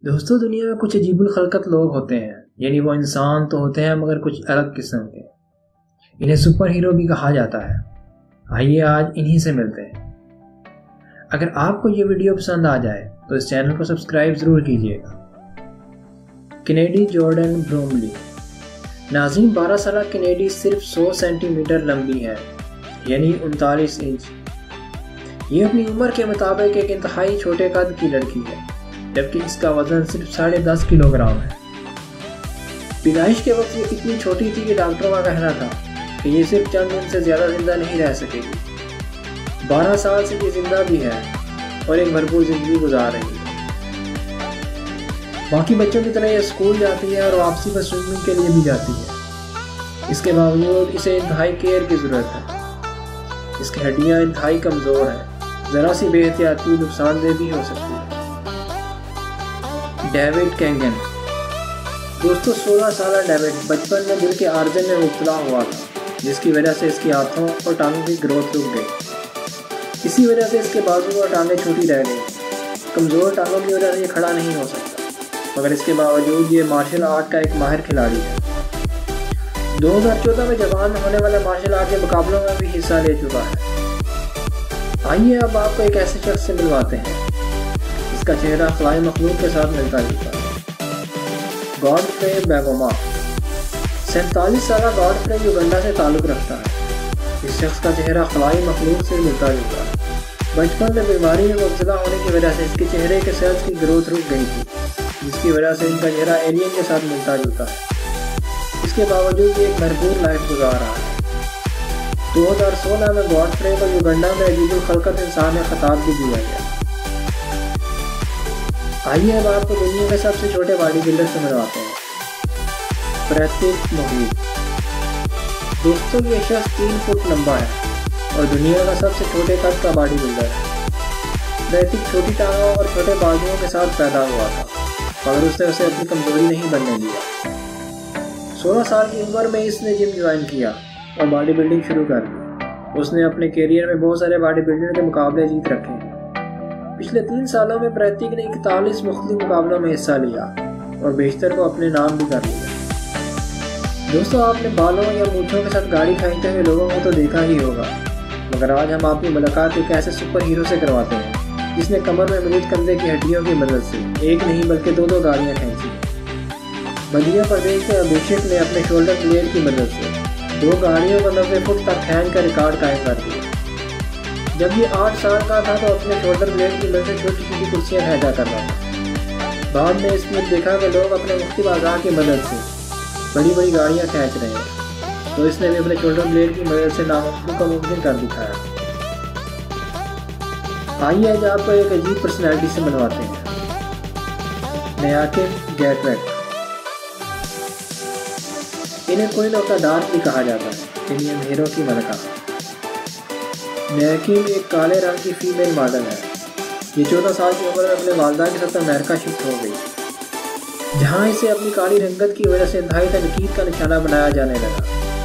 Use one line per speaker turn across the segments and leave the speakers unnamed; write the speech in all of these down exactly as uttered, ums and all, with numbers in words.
دوستوں دنیا میں کچھ عجیب الخلقت لوگ ہوتے ہیں، یعنی وہ انسان تو ہوتے ہیں مگر کچھ الگ قسم کے. انہیں سپر ہیرو بھی کہا جاتا ہے. آئیے آج انہی سے ملتے ہیں. اگر آپ کو یہ ویڈیو پسند آ جائے تو اس چینل کو سبسکرائب ضرور کیجیے گا. Kennedy Jordan Bromley. ناظرین، بارہ سالہ کینیڈی صرف سو سینٹی میٹر لمبی ہے، یعنی انتالیس انچ. یہ اپنی عمر کے مطابق ایک انتہائی چھوٹے قد کی لڑکی ہے، جبکہ اس کا وزن صرف ساڑھے دس کلو گرام ہے. پیدائش کے وقت یہ اتنی چھوٹی تھی کہ ڈاکٹروں کا کہنا تھا کہ یہ صرف چند دن سے زیادہ زندہ نہیں رہ سکے گی. بارہ سال سے یہ زندہ بھی ہے اور ایک بھرپور زندگی گزار رہی ہے. باقی بچوں کی طرح یہ اسکول جاتی ہے اور واپسی پر سوئمنگ کے لیے بھی جاتی ہے. اس کے باوجود اسے انتہائی کیئر کی ضرورت ہے. اس کی ہڈیاں انتہائی کمزور ہیں، ذرا سی بے احتیاطی نقصان دہ بھی ہو سکتی ہے. ڈیوڈ کینگن. دوستو، سولہ سالہ ڈیوڈ بچپن میں دل کے عارضے میں مبتلا ہوا تھا، جس کی وجہ سے اس کی ہاتھوں اور ٹانگوں کی گروتھ رک گئی. اسی وجہ سے اس کے بازو اور ٹانگیں چھوٹی رہ گئی. کمزور ٹانگوں کی وجہ سے یہ کھڑا نہیں ہو سکتا، مگر اس کے باوجود یہ مارشل آرٹ کا ایک ماہر کھلاڑی ہے. دو ہزار چودہ میں جاپان میں ہونے والے مارشل آرٹ کے مقابلوں میں بھی حصہ لے چکا ہے. آئیے اب آپ کو ایک ایسے شخص سے ملواتے ہیں جس کا چہرہ خلائی مخلوق کے ساتھ ملتا جلتا ہے. گاڈفرے بیگوما. سینتالیس سالہ گاڈفرے یوگنڈا سے تعلق رکھتا ہے. اس شخص کا چہرہ خلائی مخلوق سے ملتا جلتا ہے. بچپن میں بیماری میں مبتلا ہونے کی وجہ سے اس کے چہرے کے سیلز کی گروتھ رک گئی تھی، جس کی وجہ سے ان کا چہرہ ایلین کے ساتھ ملتا جلتا ہے. اس کے باوجود یہ ایک بھرپور لائف گزار رہا ہے. دو ہزار سولہ میں گاڈفرے کو یوگنڈا میں عجیب الخلقت انسان خطاب بھی دیا گیا. آئیے اب آپ کو دنیا کے سب سے چھوٹے باڈی بلڈر سے ملواتے ہیں. پریتک محیط. دوستوں، یہ شخص تین فٹ لمبا ہے اور دنیا کا سب سے چھوٹے قد کا باڈی بلڈر ہے. پریتک چھوٹی ٹانگوں اور چھوٹے بازوؤں کے ساتھ پیدا ہوا تھا، مگر اس نے اسے اپنی کمزوری نہیں بننے دیا. سولہ سال کی عمر میں اس نے جم جوائن کیا اور باڈی بلڈنگ شروع کر دی. اس نے اپنے کیریئر میں بہت سارے باڈی بلڈر کے مقابلے جیت رکھے ہیں. پچھلے تین سالوں میں پریتک نے اکتالیس مختلف مقابلوں میں حصہ لیا اور بیشتر کو اپنے نام بھی کر لیا. دوستوں، آپ نے بالوں یا مونچھوں کے ساتھ گاڑی کھینچتے ہوئے لوگوں کو تو دیکھا ہی ہوگا، مگر آج ہم آپ کی ملاقات ایک ایسے سپر ہیرو سے کرواتے ہیں جس نے کمر میں مزید کندھے کی ہڈیوں کی مدد سے ایک نہیں بلکہ دو دو گاڑیاں کھینچی. مدھیہ پردیش کے ابھیشیک نے اپنے شولڈر بلیڈ کی مدد سے دو گاڑیوں کو نوے فٹ تک کھینچ کر ریکارڈ قائم کر دیا. جب یہ آٹھ سال کا تھا تو اپنے شولڈر بلیڈ کی مدد سے چھوٹی چھوٹی کرسیاں کھینچا کر رہا تھا. بعد میں اس نے دیکھا کہ لوگ اپنے مختلف اعضاء کی مدد سے بڑی بڑی گاڑیاں کھینچ رہے ہیں، تو اس نے بھی اپنے شولڈر بلیڈ کی مدد سے ناممکن کو ممکن کر دکھایا. آئیے آج آپ کو ایک عجیب پرسنالٹی سے ملواتے ہیں. نیاکن گیٹویک. انہیں کوئی لوگ کا ڈارک بھی کہا جاتا ہے، یعنی اندھیروں کی ملکہ. نیاکن ایک کالے رنگ کی فیمیل ماڈل ہے. یہ چودہ سال کی عمر میں اپنے والدہ کے ساتھ امریکہ شفٹ ہو گئی، جہاں اسے اپنی کالی رنگت کی وجہ سے انتہائی تنقید کا نشانہ بنایا جانے لگا.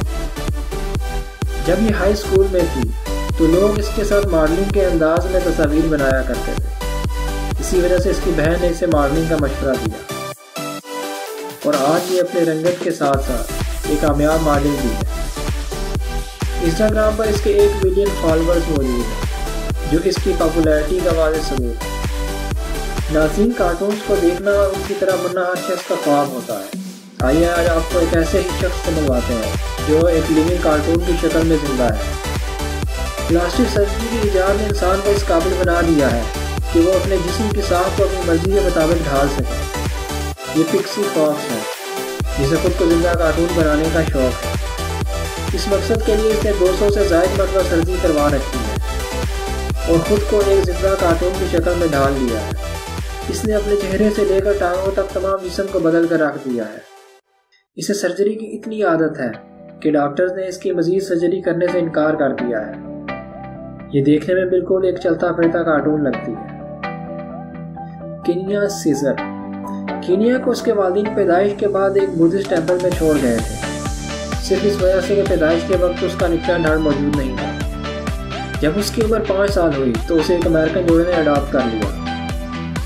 جب یہ ہائی اسکول میں تھی تو لوگ اس کے ساتھ ماڈلنگ کے انداز میں تصاویر بنایا کرتے تھے. اسی وجہ سے اس کی بہن نے اسے ماڈلنگ کا مشورہ دیا، اور آج یہ اپنے رنگت کے ساتھ ساتھ ایک کامیاب ماڈل بھی ہے. انسٹاگرام پر اس کے ایک ملین فالوورز موجود ہیں، جو اس کی پاپولیرٹی کا واضح ثبوت ہے. ناظرین، کارٹونز کو دیکھنا ان کی طرح بننا ہر شخص کا خواب ہوتا ہے. آئیے آج آپ کو ایک ایسے ہی شخص سے ملواتے ہیں جو ایک لیونگ کارٹون کی شکل میں زندہ ہے. پلاسٹک سرجری کی ایجاد نے انسان کو اس قابل بنا دیا ہے کہ وہ اپنے جسم کی ساخت کو اپنی مرضی کے مطابق ڈھال سکے. یہ پکسی فاکس ہے جسے خود کو زندہ کارٹون بنانے کا شوق ہے. اس مقصد کے لیے اس نے دو سو سے زائد مرتبہ سرجری کروا رکھی ہے اور خود کو ایک زندہ کارٹون کی شکل میں ڈھال لیا ہے. اس نے اپنے چہرے سے لے کر ٹانگوں تک تمام جسم کو بدل کر رکھ دیا ہے. اسے سرجری کی اتنی عادت ہے کہ ڈاکٹرز نے اس کی مزید سرجری کرنے سے انکار کر دیا ہے. یہ دیکھنے میں بالکل ایک چلتا پھرتا کارٹون لگتی ہے. Kenya scissor. کینیا کو اس کے والدین پیدائش کے بعد ایک بدھسٹ ٹیمپل میں چھوڑ گئے تھے، صرف اس وجہ سے کہ پیدائش کے وقت اس کا نچلا ڈھاڑ موجود نہیں تھا. جب اس کی عمر پانچ سال ہوئی تو اسے ایک امریکن جوڑے نے اڈاپٹ کر لیا.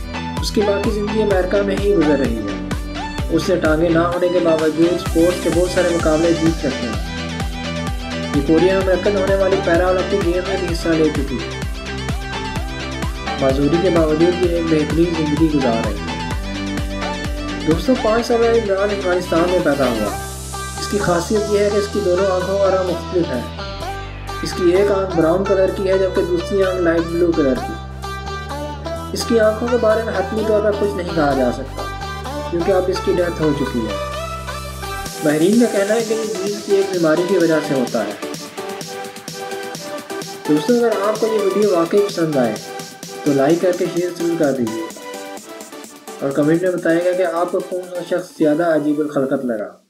اس کی باقی زندگی امریکہ میں ہی گزر رہی ہے۔ اس نے ٹانگیں نہ ہونے کے باوجود اسپورٹس کے بہت سارے مقابلے جیت سکتے ہیں۔ یہ کوریا میں منعقد ہونے والی پیرا اولمپک گیم میں بھی حصہ لے چکی ہے۔ معذوری کے باوجود بھی ایک بہترین زندگی گزار رہی ہے۔ دوستوں، پانچ سال میں عمران افغانستان میں پیدا ہوا۔ اس کی خاصیت یہ ہے کہ اس کی دونوں آنکھوں کا رنگ مختلف ہے۔ اس کی ایک آنکھ براؤن کلر کی ہے جبکہ دوسری آنکھ لائٹ بلو کلر کی۔ اس کی آنکھوں کے بارے میں حتمی طور پر کچھ نہیں کہا جا سکتا کیونکہ اب اس کی ڈیتھ ہو چکی ہے۔ ماہرین کا کہنا ہے کہ یہ دل کی ایک بیماری کی وجہ سے ہوتا ہے۔ دوستوں، اگر آپ کو یہ ویڈیو واقعی پسند آئے تو لائک کر کے شیئر ضرور کر دیجیے اور کمنٹ میں بتائے گا کہ آپ کو کون سا شخص زیادہ عجیب الخلقت لگا۔